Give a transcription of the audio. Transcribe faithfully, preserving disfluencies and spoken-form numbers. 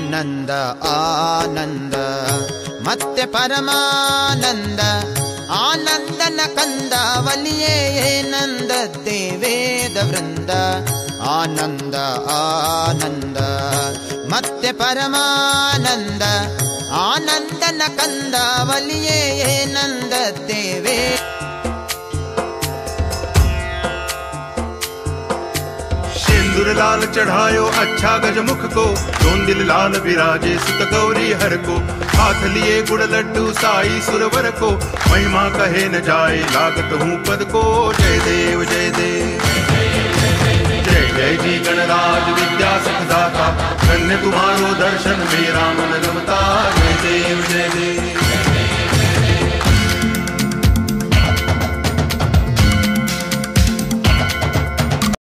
ಆನಂದ ಆನಂದ ಮತ್ತೆ ಪರಮಾನಂದ ಆನಂದನ ಕಂದ ವಲಿಯೇ ನಂದದ್ದೇ ವೇದ ವೃಂದ ಆನಂದ ಆನಂದ ಮತ್ತೆ ಪರಮಾನಂದ ಆನಂದನ ಕಂದ ವಲಿಯೇ ನಂದದ್ದೇ ವೇದ सिंदूर लाल चढ़ायो अच्छा गजमुख को दोन दिल लाल विराजे सुत गौरी हर को हाथ लिए गुड़ लड्डू साई सुरवर को महिमा कहे न जाए लागत हूँ पद को जय देव जय देव जय जय जी गणराज विद्या सखदाता धन्य तुम्हारो दर्शन मेरा मन रमता जय देव जय देव